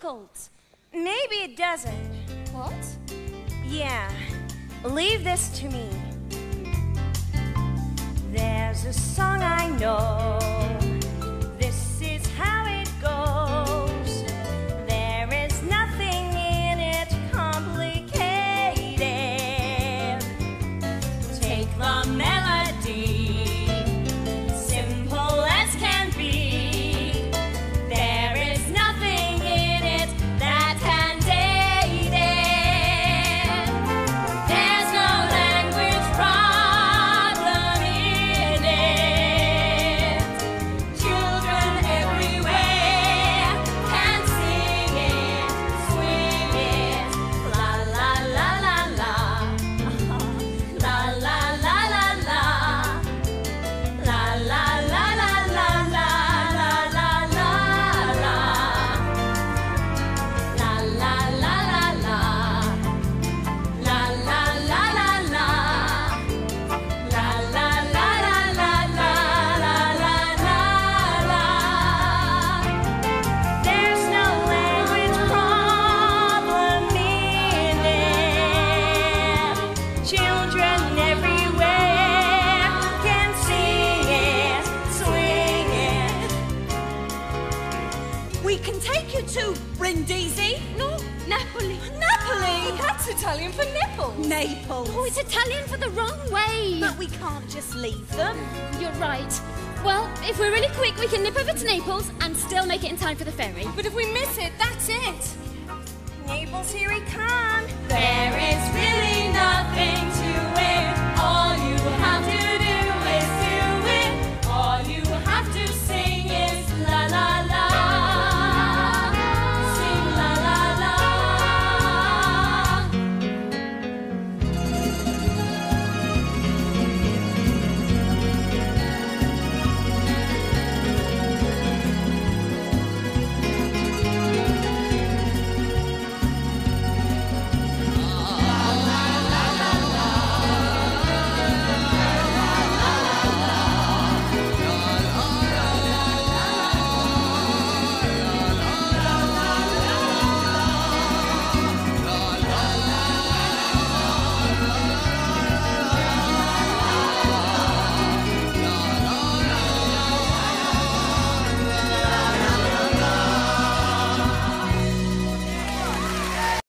difficult. Maybe it doesn't. What? Yeah, leave this to me. There's a song I know. This is how it goes. There is nothing in it complicated. Take the melody, simple as can be. There is nothing in it that can date it. There's no language problem in it. Children everywhere can sing it, swing it. La la la la la. La la la la la. La la la la la la la la la la. La la la la la. La la la la la. La la la la la la la la la. There's no language problem in it. Children everywhere can sing it, swing it. We can take you to Brindisi. No, Napoli. Napoli. That's Italian for nipples. Naples. Oh, it's Italian for the wrong way. But we can't just leave them. You're right. Well, if we're really quick, we can nip over to Naples and still make it in time for the ferry. But if we miss it, that's it. Naples, here he comes.